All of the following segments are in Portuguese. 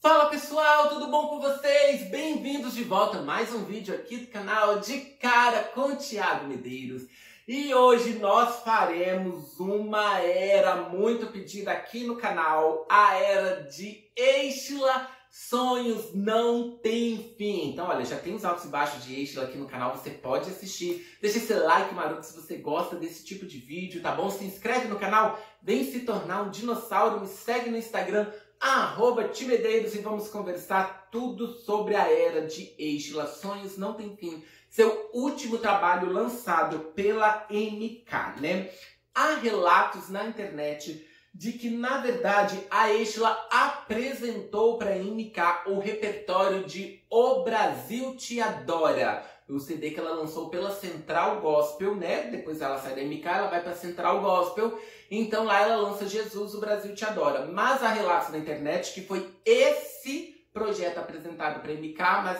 Fala pessoal, tudo bom com vocês? Bem-vindos de volta a mais um vídeo aqui do canal De Cara com Thiago Medeiros. E hoje nós faremos uma era muito pedida aqui no canal, a era de Estila. Sonhos não têm fim. Então, olha, já tem os altos e baixos de Estila aqui no canal, você pode assistir. Deixa esse like maroto se você gosta desse tipo de vídeo, tá bom? Se inscreve no canal, vem se tornar um dinossauro, me segue no Instagram, @timedeiros, e vamos conversar tudo sobre a era de Estila. Sonhos não têm fim. Seu último trabalho lançado pela MK, né? Há relatos na internet de que, na verdade, a Estila apresentou para a MK o repertório de O Brasil Te Adora, o CD que ela lançou pela Central Gospel, né? Depois ela sai da MK, ela vai para a Central Gospel, então lá ela lança Jesus, O Brasil Te Adora. Mas há relatos na internet que foi esse projeto apresentado para a MK, mas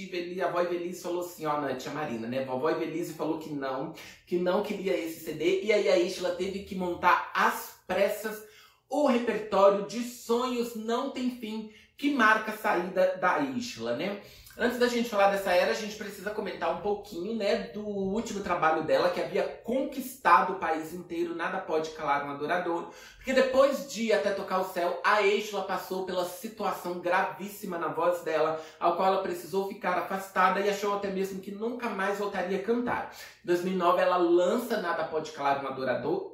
a vó Evelise falou assim, ó, na tia Marina, né? Vovó Evelise falou que não queria esse CD, e aí a Estila teve que montar às pressas o repertório de Sonhos Não Tem Fim, que marca a saída da Estila, né? Antes da gente falar dessa era, a gente precisa comentar um pouquinho, né, do último trabalho dela, que havia conquistado o país inteiro, Nada Pode Calar um Adorador, porque depois de Até Tocar o Céu, a Estila passou pela situação gravíssima na voz dela, ao qual ela precisou ficar afastada e achou até mesmo que nunca mais voltaria a cantar. Em 2009, ela lança Nada Pode Calar um Adorador,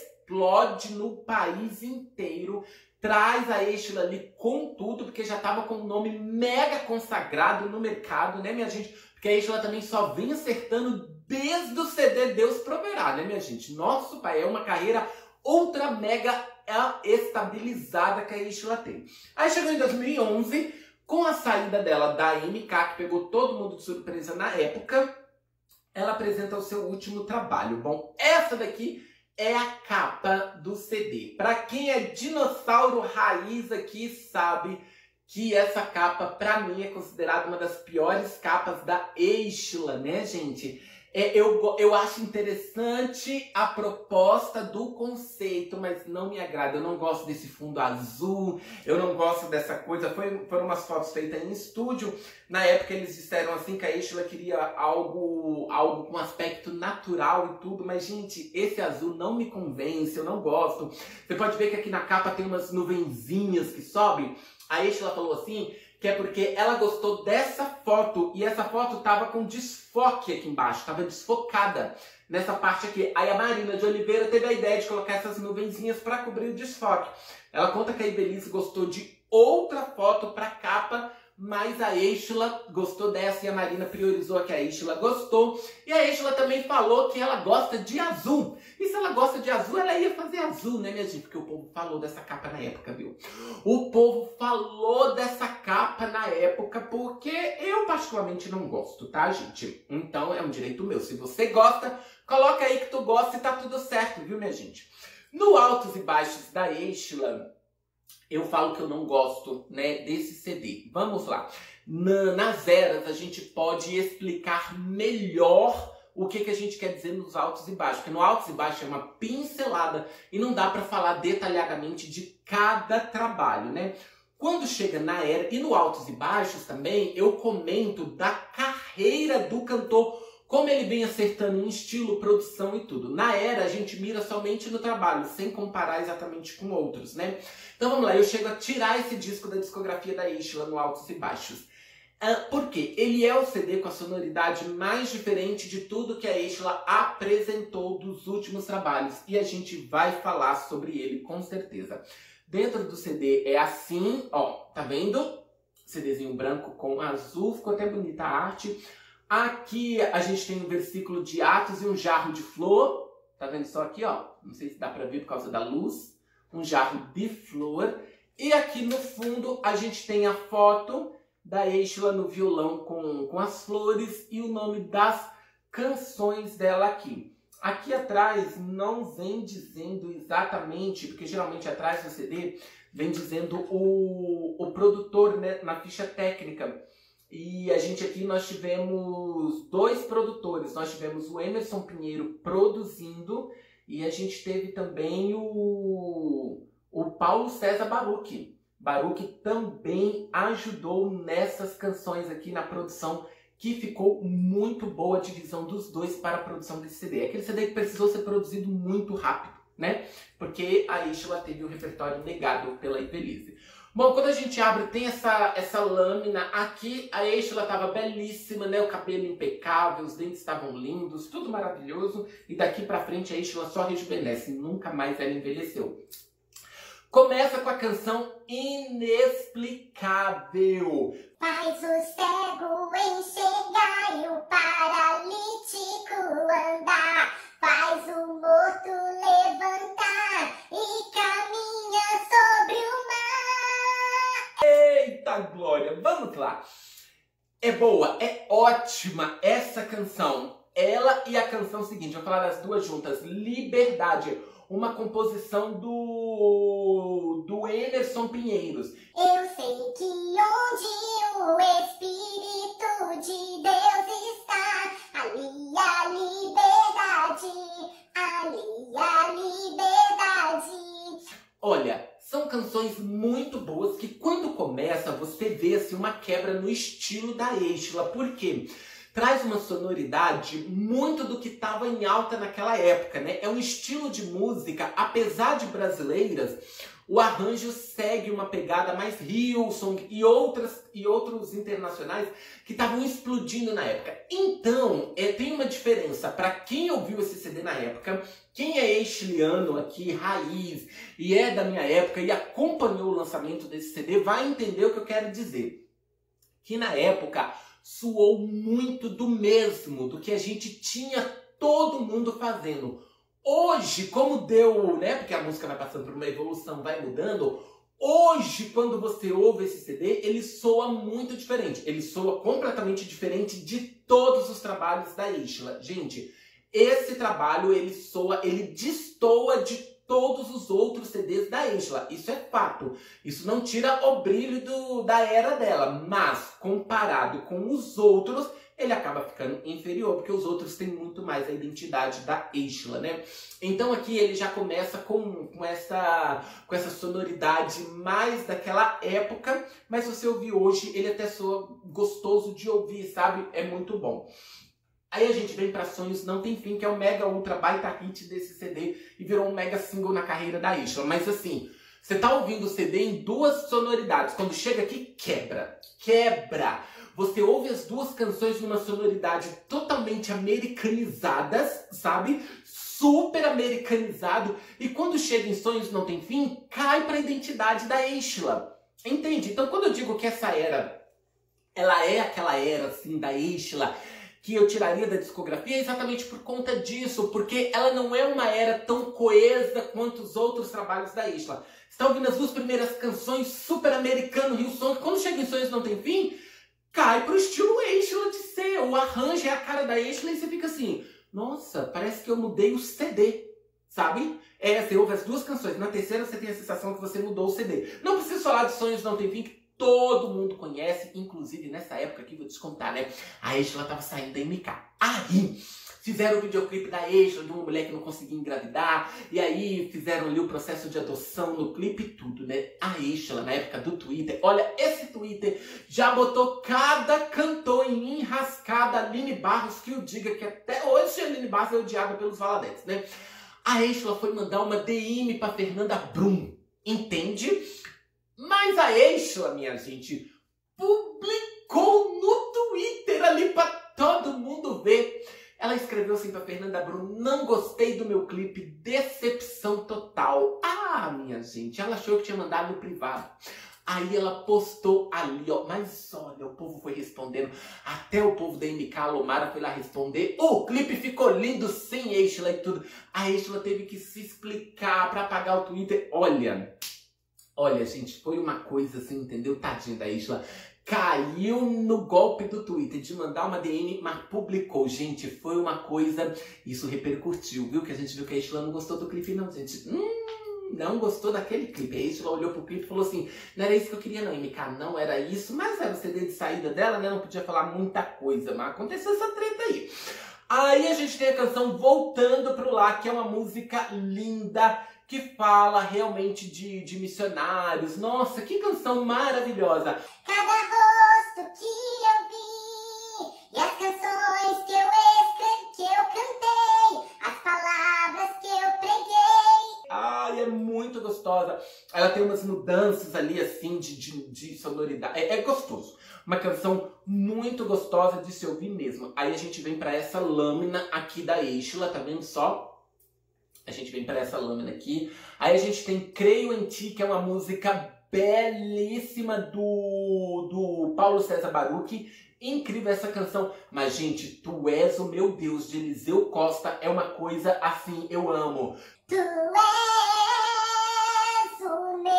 explode no país inteiro, traz a Estila ali com tudo, porque já estava com um nome mega consagrado no mercado, né, minha gente? Porque a Estila também só vem acertando desde o CD Deus Proverá, né, minha gente? Nosso pai, é uma carreira ultra mega estabilizada que a Estila tem. Aí chegou em 2011, com a saída dela da MK, que pegou todo mundo de surpresa na época, ela apresenta o seu último trabalho. Bom, essa daqui é a capa do CD. Para quem é dinossauro raiz aqui sabe que essa capa, para mim, é considerada uma das piores capas da Estila, né, gente? Eu acho interessante a proposta do conceito, mas não me agrada. Eu não gosto desse fundo azul, eu não gosto dessa coisa. Foram umas fotos feitas em estúdio. Na época eles disseram assim que a Estila queria algo com aspecto natural e tudo, mas, gente, esse azul não me convence, eu não gosto. Você pode ver que aqui na capa tem umas nuvenzinhas que sobem. A Estila falou assim que é porque ela gostou dessa foto, e essa foto tava com desfoque aqui embaixo, tava desfocada nessa parte aqui. Aí a Marina de Oliveira teve a ideia de colocar essas nuvenzinhas para cobrir o desfoque. Ela conta que a Evelise gostou de outra foto para capa, mas a Estila gostou dessa e a Marina priorizou a que a Estila gostou. E a Estila também falou que ela gosta de azul. E se ela gosta de azul, ela ia fazer azul, né, minha gente? Porque o povo falou dessa capa na época, viu? O povo falou dessa capa na época porque eu particularmente não gosto, tá, gente? Então é um direito meu. Se você gosta, coloca aí que tu gosta e tá tudo certo, viu, minha gente? No Altos e Baixos da Estila, eu falo que eu não gosto, né, desse CD. Vamos lá. Nas eras, a gente pode explicar melhor o que a gente quer dizer nos altos e baixos. Porque no altos e baixos é uma pincelada e não dá para falar detalhadamente de cada trabalho, né? Quando chega na era, e no altos e baixos também, eu comento da carreira do cantor, como ele vem acertando em estilo, produção e tudo. Na era, a gente mira somente no trabalho, sem comparar exatamente com outros, né? Então vamos lá, eu chego a tirar esse disco da discografia da Estila no Altos e Baixos. Por quê? Ele é o CD com a sonoridade mais diferente de tudo que a Estila apresentou dos últimos trabalhos. E a gente vai falar sobre ele com certeza. Dentro do CD é assim, ó, tá vendo? CDzinho branco com azul, ficou até bonita a arte. Aqui a gente tem um versículo de Atos e um jarro de flor. Tá vendo só aqui, ó? Não sei se dá pra ver por causa da luz. Um jarro de flor. E aqui no fundo a gente tem a foto da Estila no violão com as flores e o nome das canções dela aqui. Aqui atrás não vem dizendo exatamente, porque geralmente atrás do CD vem dizendo o produtor, né, na ficha técnica. E a gente aqui, nós tivemos dois produtores. Nós tivemos o Emerson Pinheiro produzindo e a gente teve também o Paulo César Baruch Baruch também ajudou nessas canções aqui na produção, que ficou muito boa a divisão dos dois para a produção desse CD. Aquele CD que precisou ser produzido muito rápido, né? Porque a Ishla teve o repertório negado pela Invelise. Bom, quando a gente abre, tem essa lâmina aqui. A Ishla estava belíssima, né? O cabelo impecável, os dentes estavam lindos, tudo maravilhoso. E daqui pra frente a Ishla só rejuvenesce, nunca mais ela envelheceu. Começa com a canção Inexplicável. Faz o cego enxergar e o paralítico andar. Faz o morto levantar e caminha sobre o mar. Eita glória, vamos lá. É boa, é ótima essa canção. Ela e a canção seguinte, vou falar das duas juntas. Liberdade, uma composição do Emerson Pinheiros. Eu sei que onde o Espírito de Deus está, ali a liberdade, ali a liberdade. Olha, são canções muito boas que quando começa você vê assim, uma quebra no estilo da Ishla. Por quê? Traz uma sonoridade muito do que estava em alta naquela época, né? É um estilo de música, apesar de brasileiras, o arranjo segue uma pegada mais Hillsong e outros internacionais que estavam explodindo na época. Então, tem uma diferença para quem ouviu esse CD na época, quem é ishliano aqui, raiz, e é da minha época e acompanhou o lançamento desse CD, vai entender o que eu quero dizer. Que na época soou muito do mesmo, do que a gente tinha todo mundo fazendo. Hoje, como deu, né, porque a música vai passando por uma evolução, vai mudando, hoje, quando você ouve esse CD, ele soa muito diferente. Ele soa completamente diferente de todos os trabalhos da Ishla. Gente, esse trabalho, ele destoa de todos os outros CDs da Ishla. Isso é fato. Isso não tira o brilho da era dela. Mas, comparado com os outros, ele acaba ficando inferior, porque os outros têm muito mais a identidade da Ishla, né? Então aqui ele já começa com essa sonoridade mais daquela época, mas se você ouvir hoje, ele até soa gostoso de ouvir, sabe? É muito bom. Aí a gente vem para Sonhos Não Tem Fim, que é o mega ultra baita hit desse CD e virou um mega single na carreira da Ishla. Mas assim, você tá ouvindo o CD em duas sonoridades. Quando chega aqui, quebra. Quebra! Você ouve as duas canções numa sonoridade totalmente americanizadas, sabe? Super americanizado. E quando chega em Sonhos Não Tem Fim, cai para a identidade da Ishla. Entende? Então quando eu digo que essa era, ela é aquela era assim da Ishla, que eu tiraria da discografia, é exatamente por conta disso, porque ela não é uma era tão coesa quanto os outros trabalhos da Ishla. Você está ouvindo as duas primeiras canções super americano, Hillsong, quando chega em Sonhos Não Tem Fim, cai pro estilo Ishla de ser. O arranjo é a cara da Ishla e você fica assim, nossa, parece que eu mudei o CD, sabe? Você ouve as duas canções, na terceira você tem a sensação que você mudou o CD. Não preciso falar de Sonhos Não Tem Fim, que todo mundo conhece, inclusive nessa época aqui, vou te contar, né? A Ishla tava saindo da MK. Aí, fizeram o videoclipe da Ishla, de uma mulher que não conseguia engravidar, e aí fizeram ali o processo de adoção no clipe e tudo, né? A Ishla, na época do Twitter, olha, esse Twitter já botou cada cantor em enrascada, Aline Barros, que o diga que até hoje a Aline Barros é odiada pelos valadetes, né? A Ishla foi mandar uma DM pra Fernanda Brum, entende? Mas a Ishla, minha gente, publicou no Twitter ali pra todo mundo ver. Ela escreveu assim pra Fernanda Brum, não gostei do meu clipe, decepção total. Ah, minha gente, ela achou que tinha mandado no privado. Aí ela postou ali, ó, mas olha, o povo foi respondendo, até o povo da MK, a Lomara, foi lá responder. O clipe ficou lindo sem Ishla e tudo. A Ishla teve que se explicar pra apagar o Twitter. Olha, gente, foi uma coisa assim, entendeu? Tadinha da Ishla. Caiu no golpe do Twitter de mandar uma DM, mas publicou. Gente, foi uma coisa... Isso repercutiu, viu? Que a gente viu que a Ishla não gostou do clipe, não, gente. Não gostou daquele clipe. A Ishla olhou pro clipe e falou assim, não era isso que eu queria não, MK, não era isso. Mas era o CD de saída dela, né? Não podia falar muita coisa, mas aconteceu essa treta aí. Aí a gente tem a canção Voltando Pro Lar, que é uma música linda, que fala realmente de missionários. Nossa, que canção maravilhosa! Cada rosto que eu vi e as canções que eu escrevi, que eu cantei, as palavras que eu preguei. Ai, é muito gostosa. Ela tem umas mudanças ali, assim, de sonoridade. É gostoso. Uma canção muito gostosa de se ouvir mesmo. Aí a gente vem pra essa lâmina aqui da Estela, tá vendo só? A gente vem pra essa lâmina aqui. Aí a gente tem Creio em Ti, que é uma música belíssima do Paulo César Baruch. Incrível essa canção. Mas, gente, Tu És o Meu Deus, de Eliseu Costa, é uma coisa assim, eu amo. Tu és o meu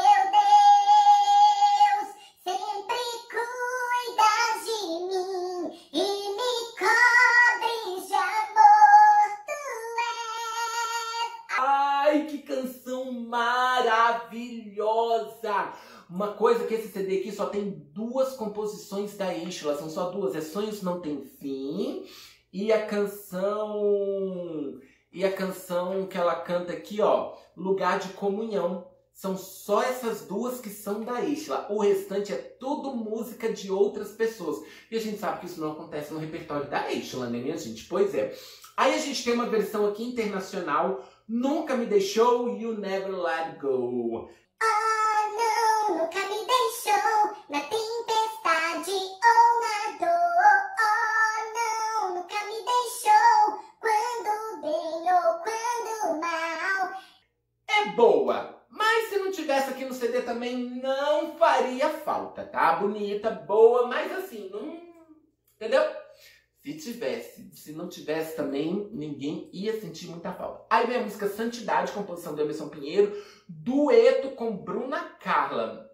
Deus, sempre cuidas de mim e me cobres de amor. Tu és. Ai, que canção maravilhosa! Uma coisa que esse CD aqui só tem 2 composições da Estela, são só 2, é Sonhos Não Tem Fim e a canção que ela canta aqui, ó, Lugar de Comunhão. São só essas 2 que são da Estela. O restante é tudo música de outras pessoas. E a gente sabe que isso não acontece no repertório da Estela, né, minha gente? Pois é. Aí a gente tem uma versão aqui internacional, Nunca Me Deixou, You Never Let Go. Não, nunca me deixou na tempestade ou na dor. Oh, não, nunca me deixou quando bem ou quando mal. É boa, mas se não tivesse aqui no CD também não faria falta, tá? Bonita, boa, mas assim, não... Entendeu? Se tivesse, se não tivesse também, ninguém ia sentir muita falta. Aí vem a música Santidade, composição do Emerson Pinheiro, dueto com Bruna Carla.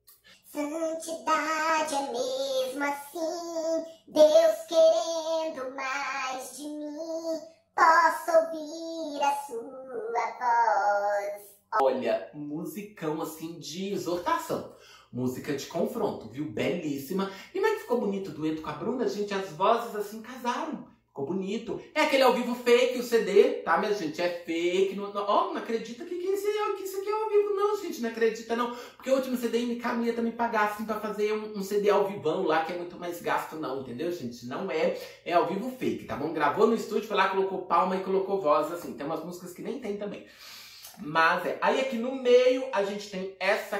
Santidade é mesmo assim, Deus querendo mais de mim, posso ouvir a sua voz. Olha, musicão assim de exortação. Música de confronto, viu? Belíssima. E como é que ficou bonito o dueto com a Bruna, gente? As vozes assim casaram. Ficou bonito. É aquele ao vivo fake, o CD, tá, minha gente? É fake. Não acredita que isso aqui é ao vivo, não, gente. Não acredita, não. Porque o último CD MK não ia também pagar assim pra fazer um CD ao vivão lá, que é muito mais gasto, não, entendeu, gente? Não é. É ao vivo fake, tá bom? Gravou no estúdio, foi lá, colocou palma e colocou voz, assim. Tem umas músicas que nem tem também. Mas aí aqui no meio a gente tem essa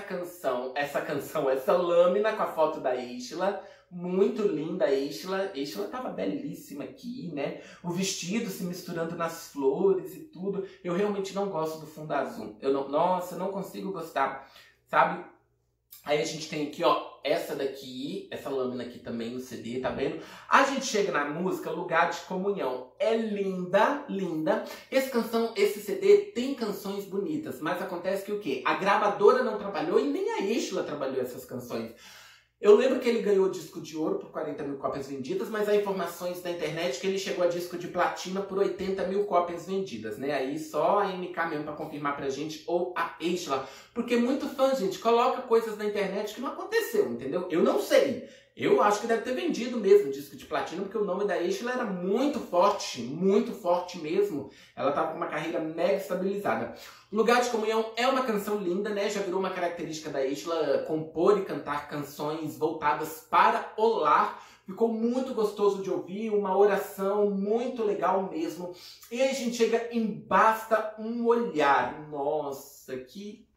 lâmina com a foto da Estela. Muito linda a Estela. A Estela tava belíssima aqui, né? O vestido se misturando nas flores e tudo. Eu realmente não gosto do fundo azul. Nossa, eu não consigo gostar, sabe? Aí a gente tem aqui, ó, essa daqui, essa lâmina aqui também no CD, tá vendo? A gente chega na música Lugar de Comunhão. É linda, linda. Esse CD tem canções bonitas, mas acontece que o quê? A gravadora não trabalhou e nem a Estela trabalhou essas canções. Eu lembro que ele ganhou disco de ouro por 40 mil cópias vendidas, mas há informações na internet que ele chegou a disco de platina por 80 mil cópias vendidas, né? Aí só a MK mesmo pra confirmar pra gente, ou a Estela. Porque muito fã, gente, coloca coisas na internet que não aconteceu, entendeu? Eu não sei. Eu acho que deve ter vendido mesmo disco de platina, porque o nome da Estela era muito forte mesmo. Ela tava com uma carreira mega estabilizada. Lugar de Comunhão é uma canção linda, né? Já virou uma característica da Estela compor e cantar canções voltadas para o lar. Ficou muito gostoso de ouvir, uma oração muito legal mesmo. E aí a gente chega em Basta um Olhar. Nossa, que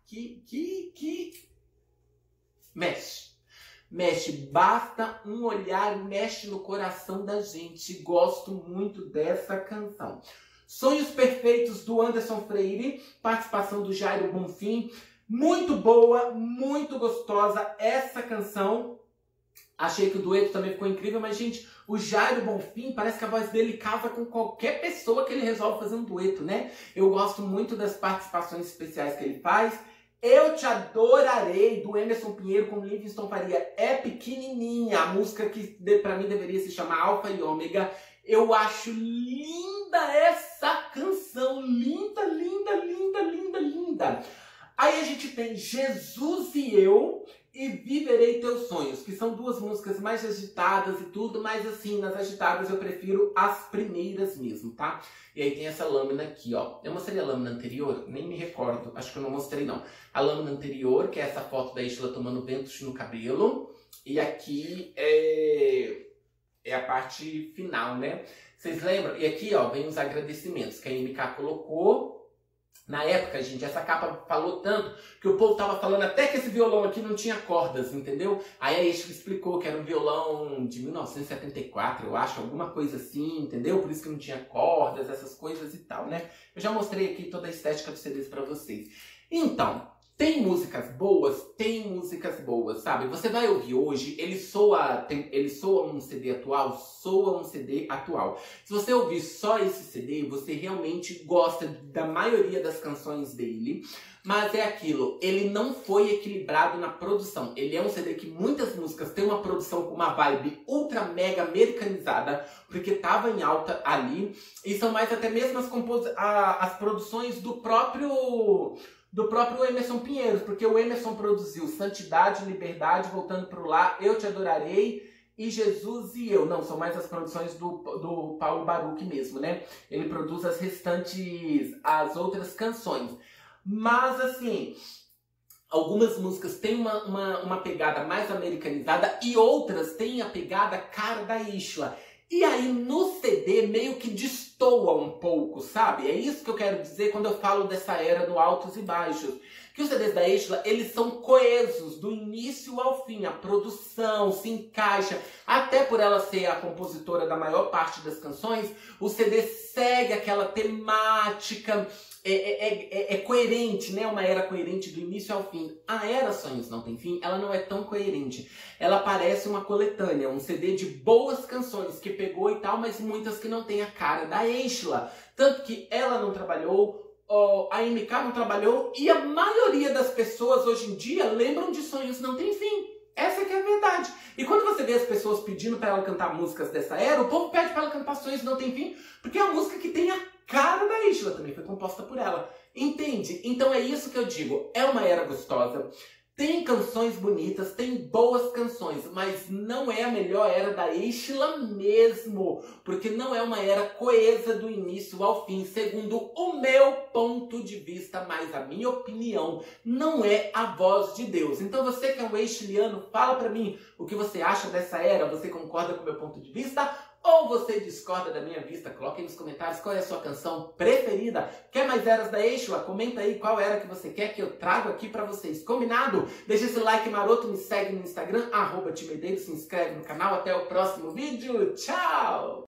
mexe, basta um olhar, mexe no coração da gente. Gosto muito dessa canção. Sonhos Perfeitos, do Anderson Freire, participação do Jairo Bonfim. Muito boa, muito gostosa essa canção. Achei que o dueto também ficou incrível, mas, gente, o Jairo Bonfim, parece que a voz dele casa com qualquer pessoa que ele resolve fazer um dueto, né? Eu gosto muito das participações especiais que ele faz. Eu Te Adorarei, do Emerson Pinheiro com Livingston Faria, é pequenininha. A música que pra mim deveria se chamar Alfa e Ômega. Eu acho linda essa canção. Linda, linda, linda, linda, linda. Aí a gente tem Jesus e Eu e Viverei Teus Sonhos, que são duas músicas mais agitadas e tudo, mas assim, nas agitadas eu prefiro as primeiras mesmo, tá? E aí tem essa lâmina aqui, ó. Eu mostrei a lâmina anterior? Nem me recordo, acho que eu não mostrei não. A lâmina anterior, que é essa foto da Isla tomando ventos no cabelo, e aqui é a parte final, né? Vocês lembram? E aqui, ó, vem os agradecimentos que a MK colocou. Na época, gente, essa capa falou tanto que o povo tava falando até que esse violão aqui não tinha cordas, entendeu? Aí a Isla explicou que era um violão de 1974, eu acho, alguma coisa assim, entendeu? Por isso que não tinha cordas, essas coisas e tal, né? Eu já mostrei aqui toda a estética dos CDs pra vocês. Então, tem músicas boas, sabe? Você vai ouvir hoje, ele soa um CD atual, soa um CD atual. Se você ouvir só esse CD, você realmente gosta da maioria das canções dele, mas é aquilo, ele não foi equilibrado na produção. Ele é um CD que muitas músicas têm uma produção com uma vibe ultra mega americanizada, porque tava em alta ali, e são mais até mesmo as produções do próprio Emerson Pinheiros, porque o Emerson produziu Santidade, Liberdade, Voltando pro Lar, Eu Te Adorarei e Jesus e Eu. Não, são mais as produções do Paulo Baruch mesmo, né? Ele produz as outras canções. Mas, assim, algumas músicas têm uma pegada mais americanizada e outras têm a pegada cara da Isla. E aí no CD meio que destoa um pouco, sabe? É isso que eu quero dizer quando eu falo dessa era no altos e baixos. Que os CDs da Isla, eles são coesos do início ao fim. A produção se encaixa. Até por ela ser a compositora da maior parte das canções, o CD segue aquela temática. É coerente, né? Uma era coerente do início ao fim. A era Sonhos Não Tem Fim, ela não é tão coerente. Ela parece uma coletânea, um CD de boas canções que pegou e tal, mas muitas que não tem a cara da Isla. Tanto que ela não trabalhou, a MK não trabalhou e a maioria das pessoas hoje em dia lembram de Sonhos Não Tem Fim. Essa que é a verdade. E quando você vê as pessoas pedindo para ela cantar músicas dessa era, o povo pede para ela cantar Sonhos Não Tem Fim, porque é a música que tem a cara da Isla, também foi composta por ela. Entende? Então é isso que eu digo. É uma era gostosa. Tem canções bonitas, tem boas canções, mas não é a melhor era da Isla mesmo, porque não é uma era coesa do início ao fim, segundo o meu ponto de vista, mas a minha opinião, não é a voz de Deus. Então você que é um isliano, fala pra mim o que você acha dessa era, você concorda com o meu ponto de vista? Ou você discorda da minha vista? Coloque aí nos comentários qual é a sua canção preferida. Quer mais eras da Isla? Comenta aí qual era que você quer que eu trago aqui pra vocês. Combinado? Deixa esse like maroto, me segue no Instagram, @timedeiros, se inscreve no canal. Até o próximo vídeo. Tchau!